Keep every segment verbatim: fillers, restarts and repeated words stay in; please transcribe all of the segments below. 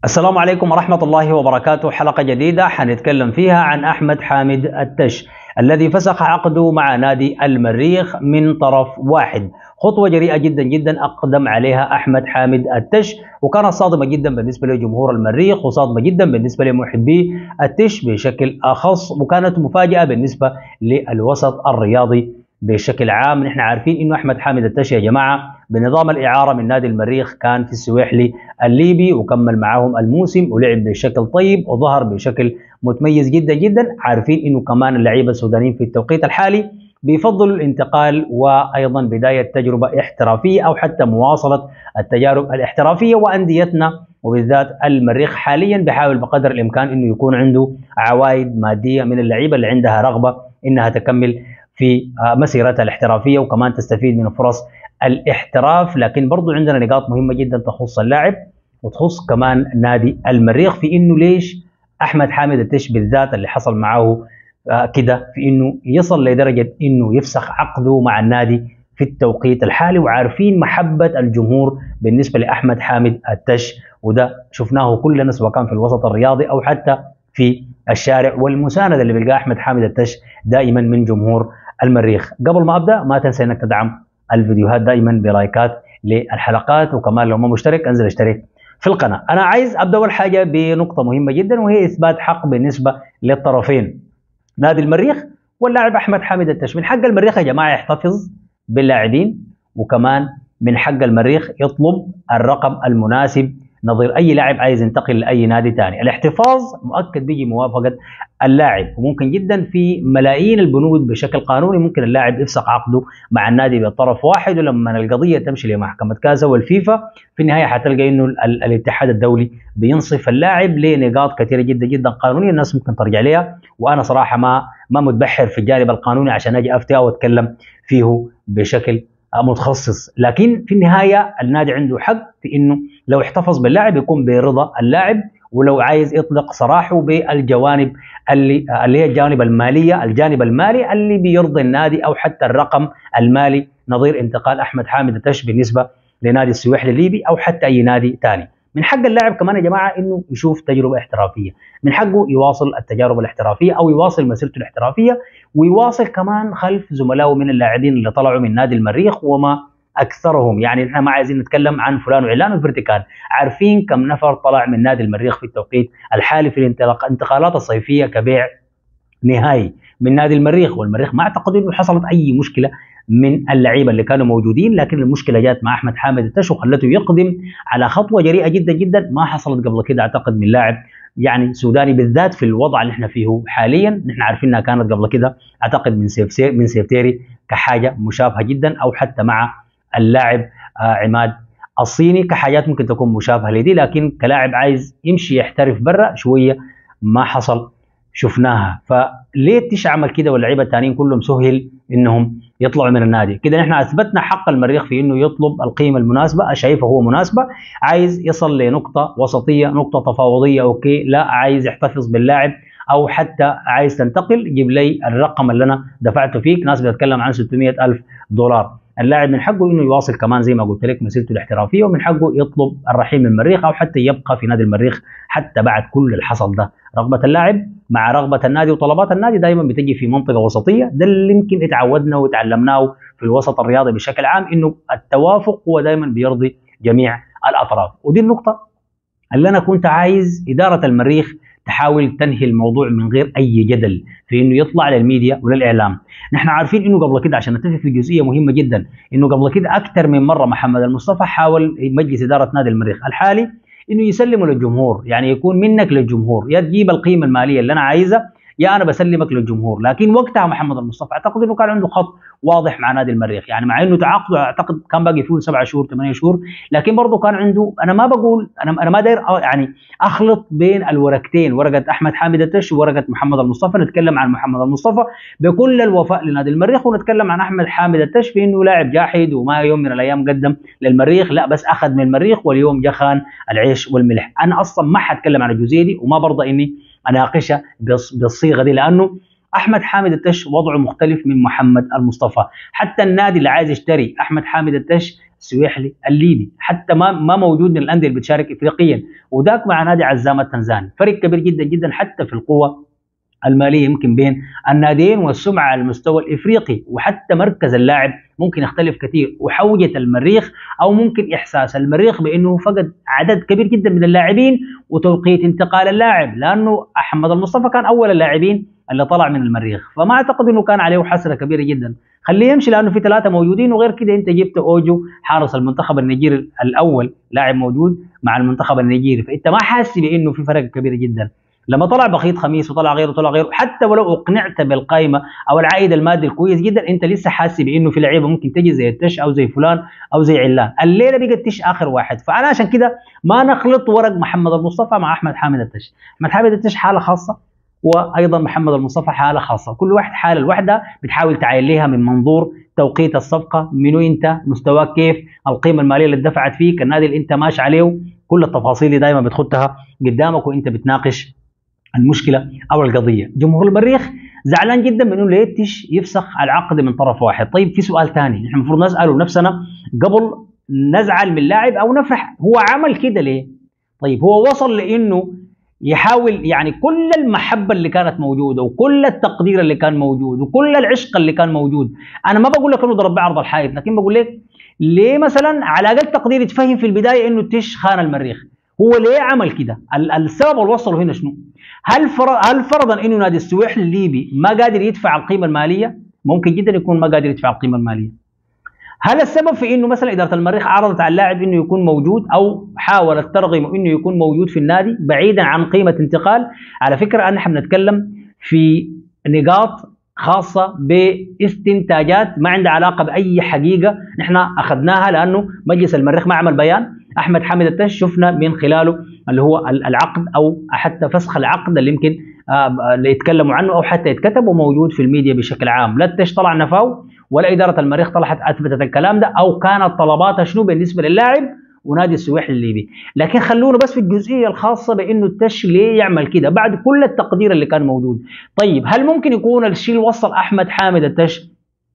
السلام عليكم ورحمة الله وبركاته. حلقة جديدة حنتكلم فيها عن أحمد حامد التش الذي فسخ عقده مع نادي المريخ من طرف واحد. خطوة جريئة جدا جدا أقدم عليها أحمد حامد التش، وكانت صادمة جدا بالنسبة لجمهور المريخ وصادمة جدا بالنسبة لمحبي التش بشكل أخص، وكانت مفاجأة بالنسبة للوسط الرياضي بشكل عام. نحن عارفين انه احمد حامد التش يا جماعه بنظام الاعاره من نادي المريخ كان في السويحلي الليبي، وكمل معاهم الموسم ولعب بشكل طيب وظهر بشكل متميز جدا جدا. عارفين انه كمان اللعيبه السودانيين في التوقيت الحالي بيفضلوا الانتقال وايضا بدايه تجربه احترافيه او حتى مواصله التجارب الاحترافيه، وانديتنا وبالذات المريخ حاليا بيحاول بقدر الامكان انه يكون عنده عوائد ماديه من اللعيبه اللي عندها رغبه انها تكمل في مسيرتها الاحترافيه وكمان تستفيد من فرص الاحتراف. لكن برضو عندنا نقاط مهمه جدا تخص اللاعب وتخص كمان نادي المريخ، في انه ليش احمد حامد التش بالذات اللي حصل معه كده في انه يصل لدرجه انه يفسخ عقده مع النادي في التوقيت الحالي، وعارفين محبه الجمهور بالنسبه لاحمد حامد التش، وده شفناه كلنا سواء كان في الوسط الرياضي او حتى في الشارع، والمسانده اللي بيلقاها احمد حامد التش دائما من جمهور المريخ. قبل ما ابدا ما تنسى انك تدعم الفيديوهات دائما بلايكات للحلقات، وكمان لو ما مشترك انزل اشترك في القناه. انا عايز ابدا اول حاجه بنقطه مهمه جدا، وهي اثبات حق بالنسبه للطرفين نادي المريخ واللاعب احمد حامد التش. من حق المريخ يا جماعه يحتفظ باللاعبين، وكمان من حق المريخ يطلب الرقم المناسب نظير اي لاعب عايز ينتقل لاي نادي ثاني. الاحتفاظ مؤكد بيجي موافقه اللاعب، وممكن جدا في ملايين البنود بشكل قانوني ممكن اللاعب يفسخ عقده مع النادي بطرف واحد، ولما القضيه تمشي لمحكمه كازا والفيفا في النهايه حتلقى انه الاتحاد الدولي بينصف اللاعب لنقاط كثيره جدا جدا قانونيه الناس ممكن ترجع لها، وانا صراحه ما ما متبحر في الجانب القانوني عشان اجي افتي او اتكلم فيه بشكل متخصص. لكن في النهايه النادي عنده حق في انه لو احتفظ باللاعب يكون برضا اللاعب، ولو عايز يطلق سراحه بالجوانب اللي اللي هي الجانب الماليه الجانب المالي اللي بيرضي النادي، او حتى الرقم المالي نظير انتقال احمد حامد التش بالنسبه لنادي السويحلي الليبي او حتى اي نادي ثاني. من حق اللاعب كمان يا جماعه انه يشوف تجربه احترافيه، من حقه يواصل التجارب الاحترافيه او يواصل مسيرته الاحترافيه، ويواصل كمان خلف زملائه من اللاعبين اللي طلعوا من نادي المريخ وما اكثرهم. يعني احنا ما عايزين نتكلم عن فلان وعلان وفرتكان، عارفين كم نفر طلع من نادي المريخ في التوقيت الحالي في الانتقالات الصيفيه كبيع نهائي من نادي المريخ. والمريخ ما اعتقد انه حصلت اي مشكله من اللعيبه اللي كانوا موجودين، لكن المشكله جات مع احمد حامد التش وخلته يقدم على خطوه جريئه جدا جدا ما حصلت قبل كده اعتقد من لاعب يعني سوداني، بالذات في الوضع اللي احنا فيه حاليا. نحن عارفين انها كانت قبل كده اعتقد من سيفتيري من سيفتيري كحاجه مشابهه جدا، او حتى مع اللاعب آه عماد الصيني كحاجات ممكن تكون مشابهه لدي، لكن كلاعب عايز يمشي يحترف برا شويه ما حصل شفناها. فليه التش عمل كده واللعيبه الثانيين كلهم سهل انهم يطلعوا من النادي كده؟ نحن اثبتنا حق المريخ في انه يطلب القيمه المناسبه شايفه هو مناسبه، عايز يصل لنقطه وسطيه نقطه تفاوضيه اوكي، لا عايز يحتفظ باللاعب او حتى عايز تنتقل جيب لي الرقم اللي انا دفعته فيك. ناس بتتكلم عن ستمائة ألف دولار. اللاعب من حقه انه يواصل كمان زي ما قلت لك مسيرته الاحترافيه، ومن حقه يطلب الرحيل من المريخ او حتى يبقى في نادي المريخ حتى بعد كل الحصل ده. رغبه اللاعب مع رغبه النادي وطلبات النادي دائما بتجي في منطقه وسطيه، ده اللي يمكن اتعودنا وتعلمناه في الوسط الرياضي بشكل عام، انه التوافق هو دائما بيرضي جميع الاطراف. ودي النقطه اللي انا كنت عايز اداره المريخ تحاول تنهي الموضوع من غير اي جدل في انه يطلع للميديا وللاعلام. نحن عارفين انه قبل كده عشان نتفق في جزئيه مهمه جدا، انه قبل كده اكثر من مره محمد المصطفى حاول مجلس اداره نادي المريخ الحالي انه يسلمه للجمهور، يعني يكون منك للجمهور، يا تجيب القيمه الماليه اللي انا عايزها يا انا بسلمك للجمهور. لكن وقتها محمد المصطفى اعتقد انه كان عنده خط واضح مع نادي المريخ، يعني مع انه تعاقده اعتقد كان باقي فيه سبعة شهور ثمانية شهور، لكن برضه كان عنده، انا ما بقول انا انا ما داير يعني اخلط بين الورقتين، ورقه احمد حامد التش وورقه محمد المصطفى. نتكلم عن محمد المصطفى بكل الوفاء لنادي المريخ، ونتكلم عن احمد حامد التش في انه لاعب جاحد وما يوم من الايام قدم للمريخ، لا بس اخذ من المريخ واليوم جا خان العيش والملح. انا اصلا ما حاتكلم عن الجزئيه دي وما برضى اني اناقشها بالصيغه دي، لانه احمد حامد التش وضعه مختلف من محمد المصطفى. حتى النادي اللي عايز يشتري احمد حامد التش السويحلي الليبي، حتى ما ما موجود من الانديه اللي بتشارك افريقيا، وذاك مع نادي عزام التنزاني. فرق كبير جدا جدا حتى في القوه الماليه يمكن بين الناديين، والسمعه على المستوى الافريقي، وحتى مركز اللاعب ممكن يختلف كثير، وحوجه المريخ او ممكن احساس المريخ بانه فقد عدد كبير جدا من اللاعبين وتوقيت انتقال اللاعب، لانه احمد المصطفى كان اول اللاعبين اللي طلع من المريخ، فما اعتقد انه كان عليه حسره كبيره جدا، خليه يمشي لانه في ثلاثه موجودين، وغير كده انت جبت اوجو حارس المنتخب النيجيري الاول لاعب موجود مع المنتخب النيجيري، فانت ما حاسس بانه في فرق كبير جدا. لما طلع بخيت خميس وطلع غيره وطلع غيره، حتى ولو اقنعت بالقائمه او العائد المادي الكويس جدا، انت لسه حاسس بانه في لعيبه ممكن تجي زي التش او زي فلان او زي علان. الليله بقى التش اخر واحد، فانا عشان كده ما نخلط ورق محمد المصطفى مع احمد حامد التش. احمد حامد التش حاله خاصه، وايضا محمد المصطفى حاله خاصه، كل واحد حاله الوحده بتحاول تعاين لها من منظور توقيت الصفقه، منو انت، مستواك كيف، القيمه الماليه اللي اتدفعت فيك، النادي اللي انت ماشي عليه، كل التفاصيل دي دائما بتخطها قدامك وانت بتناقش المشكله او القضيه. جمهور المريخ زعلان جدا من انه ليتش يفسخ العقد من طرف واحد. طيب في سؤال ثاني نحن المفروض نساله نفسنا قبل نزعل من اللاعب او نفرح، هو عمل كده ليه؟ طيب هو وصل لانه يحاول يعني كل المحبه اللي كانت موجوده وكل التقدير اللي كان موجود وكل العشق اللي كان موجود، انا ما بقول لك انه ضرب بعرض الحائط، لكن بقول لك ليه مثلا على اقل تقدير يتفهم في البدايه انه التش خان المريخ، هو ليه عمل كده؟ السبب اللي وصله هنا شنو؟ هل فرض هل فرضا انه نادي السويحلي الليبي ما قادر يدفع القيمه الماليه؟ ممكن جدا يكون ما قادر يدفع القيمه الماليه. هل السبب في انه مثلا اداره المريخ عرضت على اللاعب انه يكون موجود او حاولت ترغم انه يكون موجود في النادي بعيدا عن قيمه انتقال؟ على فكره انا احنا بنتكلم في نقاط خاصه باستنتاجات ما عندها علاقه باي حقيقه نحن اخذناها، لانه مجلس المريخ ما عمل بيان. احمد حامد التش شفنا من خلاله اللي هو العقد او حتى فسخ العقد اللي يمكن اللي يتكلموا عنه او حتى يتكتب وموجود في الميديا بشكل عام، لا التش طلع نفاو ولا اداره المريخ طلعت اثبتت الكلام ده او كانت طلباتها شنو بالنسبه للاعب ونادي السويحلي الليبي. لكن خلونا بس في الجزئيه الخاصه بانه التش ليه يعمل كده بعد كل التقدير اللي كان موجود. طيب هل ممكن يكون الشيء اللي وصل احمد حامد التش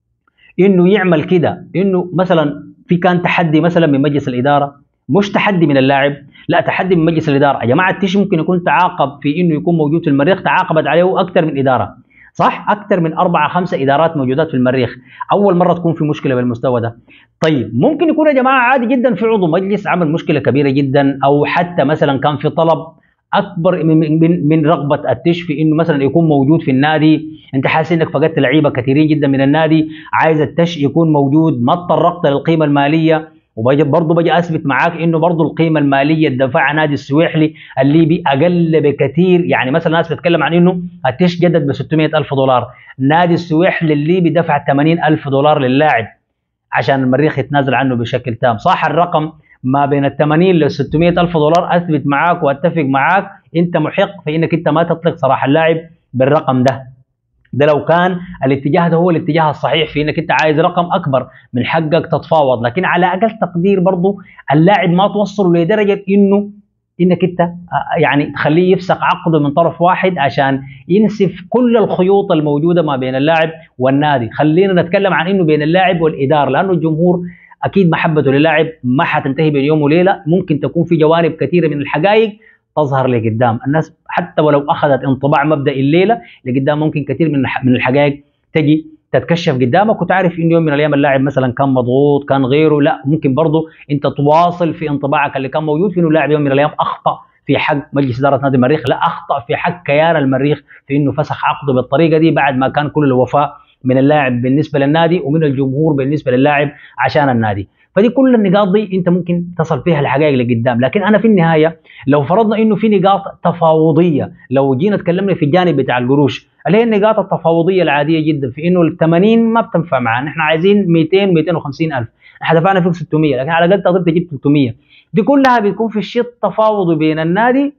انه يعمل كده انه مثلا في كان تحدي مثلا من مجلس الاداره، مش تحدي من اللاعب، لا تحدي من مجلس الاداره. يا جماعه التش ممكن يكون تعاقب في انه يكون موجود في المريخ، تعاقبت عليه اكثر من اداره، صح؟ اكثر من اربعه خمسه ادارات موجودات في المريخ، اول مره تكون في مشكله بالمستوى ده. طيب ممكن يكون يا جماعه عادي جدا في عضو مجلس عمل مشكله كبيره جدا، او حتى مثلا كان في طلب اكبر من من, من رغبه التش في انه مثلا يكون موجود في النادي، انت حاسس انك فقدت لعيبه كثيرين جدا من النادي، عايز التش يكون موجود، ما تطرقت للقيمه الماليه، وبرضه بجي اثبت معاك انه برضه القيمه الماليه اللي دفعها نادي السويحلي الليبي اقل بكثير. يعني مثلا ناس بتتكلم عن انه التش جدد ب ستمائة الف دولار، نادي السويحلي الليبي دفع ثمانين الف دولار للاعب عشان المريخ يتنازل عنه بشكل تام. صح الرقم ما بين ال ثمانين ل ستمائة الف دولار، اثبت معاك واتفق معاك انت محق في انك انت ما تطلق صراحه اللاعب بالرقم ده. ده لو كان الاتجاه ده هو الاتجاه الصحيح في انك انت عايز رقم اكبر من حقك تتفاوض، لكن على اقل تقدير برضه اللاعب ما توصله لدرجه انه انك انت يعني تخليه يفسخ عقده من طرف واحد عشان ينسف كل الخيوط الموجوده ما بين اللاعب والنادي. خلينا نتكلم عن انه بين اللاعب والاداره، لانه الجمهور اكيد محبته للاعب ما حتنتهي بين يوم وليله، ممكن تكون في جوانب كثيره من الحقائق تظهر لقدام الناس، حتى ولو اخذت انطباع مبدئي الليله لقدام ممكن كثير من من الحقائق تجي تتكشف قدامك، وتعرف ان يوم من الايام اللاعب مثلا كان مضغوط كان غيره، لا ممكن برضه انت تواصل في انطباعك اللي كان موجود في انه اللاعب يوم من الايام اخطا في حق مجلس اداره نادي المريخ، لا اخطا في حق كيان المريخ في انه فسخ عقده بالطريقه دي بعد ما كان كل الوفاء من اللاعب بالنسبه للنادي ومن الجمهور بالنسبه للاعب عشان النادي. فدي كل النقاط دي انت ممكن تصل فيها الحقائق لقدام. لكن انا في النهايه لو فرضنا انه في نقاط تفاوضيه، لو جينا تكلمنا في الجانب بتاع القروش اللي هي النقاط التفاوضيه العاديه جدا في انه ال ثمانين ما بتنفع معانا، احنا عايزين مئتين مئتين وخمسين الف، احنا دفعنا فيك ستمائة، لكن على الاقل تقدر تجيب ثلاثمائة، دي كلها بتكون في الشيء التفاوضي بين النادي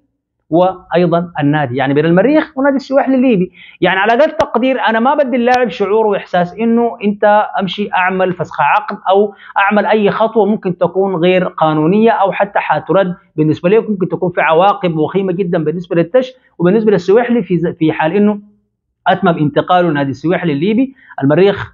وايضا النادي، يعني بين المريخ ونادي السويحلي الليبي. يعني على اقل تقدير انا ما بدي اللاعب شعور واحساس انه انت امشي اعمل فسخ عقد او اعمل اي خطوه ممكن تكون غير قانونيه او حتى حترد بالنسبه لك، ممكن تكون في عواقب وخيمه جدا بالنسبه للتش وبالنسبه للسويحلي في في حال انه اتمم انتقاله نادي السويحلي الليبي. المريخ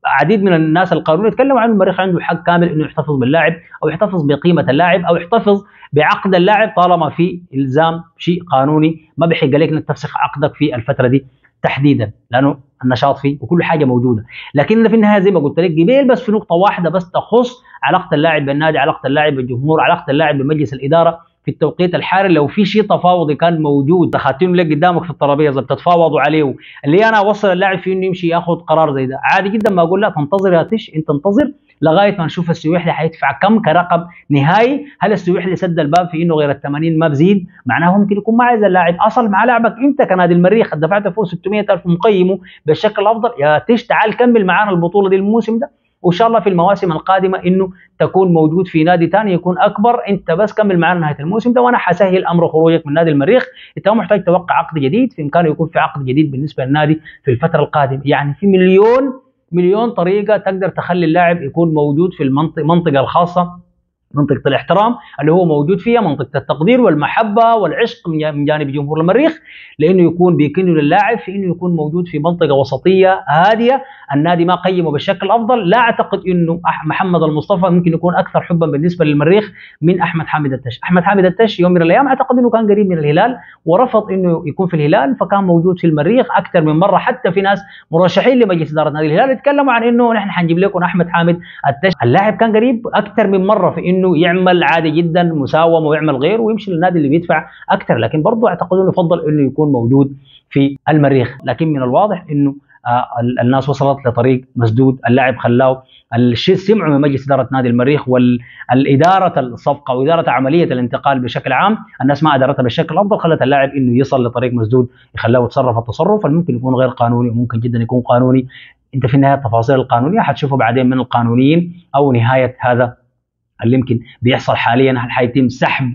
عديد من الناس القانونيين يتكلموا عن المريخ عنده حق كامل انه يحتفظ باللاعب او يحتفظ بقيمه اللاعب او يحتفظ بعقد اللاعب طالما في الزام شيء قانوني ما بيحق عليك انك تفسخ عقدك في الفتره دي تحديدا، لانه النشاط فيه وكل حاجه موجوده. لكن في النهايه زي ما قلت لك قبيل بس في نقطه واحده بس تخص علاقه اللاعب بالنادي، علاقه اللاعب بالجمهور، علاقه اللاعب بمجلس الاداره في التوقيت الحالي. لو في شيء تفاوضي كان موجود خاتم لك قدامك في الترابيزه بتتفاوضوا عليه اللي انا اوصل اللاعب فيه انه يمشي ياخذ قرار زي ده، عادي جدا ما اقول لا تنتظر يا تش، انت انتظر لغايه ما نشوف السويحلي حيدفع كم كرقم نهائي. هل السويحلي سد الباب في انه غير ال ثمانين ما بزيد؟ معناه ممكن يكون ما عايز اللاعب اصل مع لاعبك انت كنادي المريخ دفعت فوق ستمائة ألف مقيمه بالشكل الافضل، يا تش تعال كمل معانا البطوله دي الموسم ده، وان شاء الله في المواسم القادمه انه تكون موجود في نادي ثاني يكون اكبر، انت بس كمل معنا نهايه الموسم ده وانا حسهل امر خروجك من نادي المريخ. انت ما محتاج توقع عقد جديد، في امكانه يكون في عقد جديد بالنسبه للنادي في الفتره القادمه. يعني في مليون مليون طريقه تقدر تخلي اللاعب يكون موجود في المنطقه المنطقه الخاصه، منطقة الاحترام اللي هو موجود فيها، منطقة التقدير والمحبة والعشق من جانب جمهور المريخ، لأنه يكون بيكنوا للاعب في أنه يكون موجود في منطقة وسطية هادية. النادي ما قيمه بالشكل الأفضل. لا أعتقد أنه محمد المصطفى ممكن يكون أكثر حبا بالنسبة للمريخ من أحمد حامد التش. أحمد حامد التش يوم من الأيام أعتقد أنه كان قريب من الهلال ورفض أنه يكون في الهلال، فكان موجود في المريخ أكثر من مرة. حتى في ناس مرشحين لمجلس إدارة نادي الهلال يتكلموا عن أنه نحن حنجيب لكم أحمد حامد التش. اللاعب كان قريب أكثر من مرة في أنه يعمل عادي جدا مساومه ويعمل غيره ويمشي للنادي اللي بيدفع اكثر، لكن برضه اعتقد انه يفضل انه يكون موجود في المريخ. لكن من الواضح انه آه الناس وصلت لطريق مسدود، اللاعب خلاه الشيء سمعوا من مجلس اداره نادي المريخ والاداره الصفقه واداره عمليه الانتقال بشكل عام، الناس ما ادارتها بالشكل الافضل، خلت اللاعب انه يصل لطريق مسدود يخلاه يتصرف التصرف اللي ممكن يكون غير قانوني وممكن جدا يكون قانوني. انت في النهايه التفاصيل القانونيه حتشوفه بعدين من القانونيين او نهايه هذا اللي يمكن بيحصل حاليا. هل حيتم سحب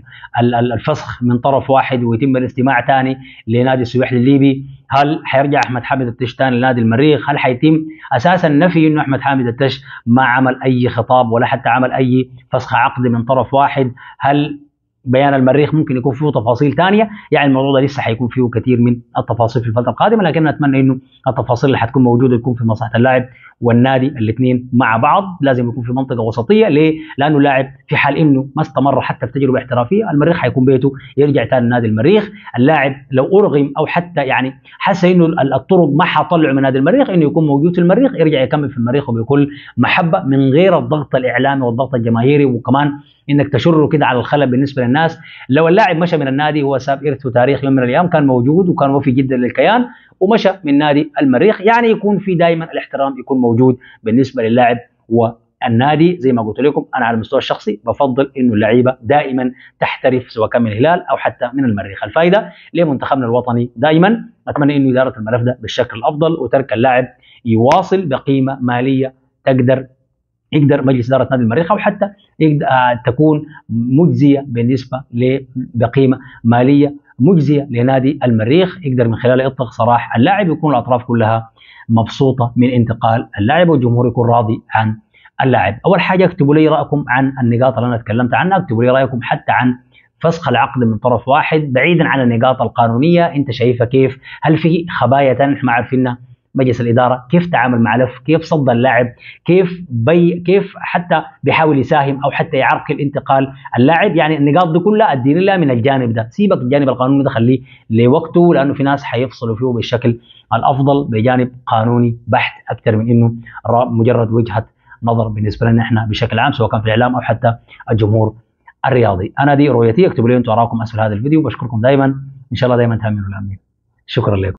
الفسخ من طرف واحد ويتم الاستماع ثاني لنادي السويحلي الليبي؟ هل حيرجع احمد حامد التش ثاني لنادي المريخ؟ هل حيتم اساسا نفي انه احمد حامد التش ما عمل اي خطاب ولا حتى عمل اي فسخ عقد من طرف واحد؟ هل بيان المريخ ممكن يكون فيه تفاصيل ثانيه؟ يعني الموضوع ده لسه حيكون فيه كثير من التفاصيل في الفتره القادمه، لكن اتمنى انه التفاصيل اللي حتكون موجوده تكون في مصلحه اللاعب والنادي الاثنين مع بعض. لازم يكون في منطقه وسطيه، ليه؟ لانه اللاعب في حال انه ما استمر حتى في تجربه احترافيه المريخ حيكون بيته، يرجع ثاني نادي المريخ. اللاعب لو ارغم او حتى يعني حس انه الطرق ما حطلعه من نادي المريخ انه يكون موجود في المريخ، يرجع يكمل في المريخ وبكل محبه من غير الضغط الاعلامي والضغط الجماهيري، وكمان انك تشره كده على الخلل بالنسبه للناس. لو اللاعب مشى من النادي هو ساب ارث وتاريخ يوم من الايام كان موجود وكان وفي جدا للكيان ومشى من نادي المريخ، يعني يكون في دائما الاحترام يكون موجود بالنسبه للاعب والنادي. زي ما قلت لكم انا على المستوى الشخصي بفضل انه اللعيبه دائما تحترف سواء كان من الهلال او حتى من المريخ. الفائده لمنتخبنا الوطني دائما. اتمنى انه اداره الملف ده بالشكل الافضل وترك اللاعب يواصل بقيمه ماليه تقدر يقدر مجلس اداره نادي المريخ او حتى يقدر تكون مجزيه بالنسبه بقيمه ماليه مجزيه لنادي المريخ، يقدر من خلال يطلق سراح اللاعب ويكون الاطراف كلها مبسوطه من انتقال اللاعب والجمهور يكون راضي عن اللاعب. اول حاجه اكتبوا لي رايكم عن النقاط اللي انا تكلمت عنها، اكتبوا لي رايكم حتى عن فسخ العقد من طرف واحد بعيدا عن النقاط القانونيه، انت شايفها كيف؟ هل في خبايا ثانيه احنا ما عارفينها؟ مجلس الاداره كيف تعامل مع لف؟ كيف صد اللاعب؟ كيف بي كيف حتى بيحاول يساهم او حتى يعرقل انتقال اللاعب؟ يعني النقاط دي كلها اديني لها من الجانب ده، سيبك الجانب القانوني ده خليه لوقته، لانه في ناس حيفصلوا فيه بالشكل الافضل بجانب قانوني بحت اكثر من انه مجرد وجهه نظر بالنسبه لنا احنا بشكل عام سواء كان في الاعلام او حتى الجمهور الرياضي. انا دي رؤيتي، اكتبوا لي انتم اراءكم اسفل هذا الفيديو، بشكركم دائما، ان شاء الله دائما تامنوا الامنين. شكرا لكم.